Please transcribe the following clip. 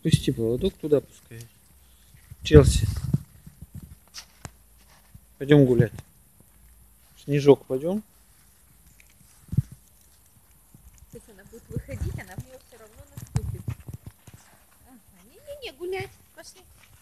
Пусти поводок туда, пускай. Челси. Пойдем гулять. Снежок, пойдем. Сейчас она будет выходить, она в нее все равно наступит. Ага. Не-не-не, гулять. Пошли.